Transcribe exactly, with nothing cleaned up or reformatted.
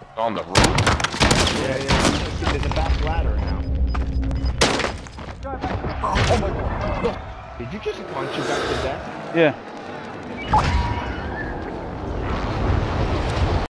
On the roof. Yeah, yeah. There's a back ladder now. Oh my god. Did you just punch you back to death? Yeah.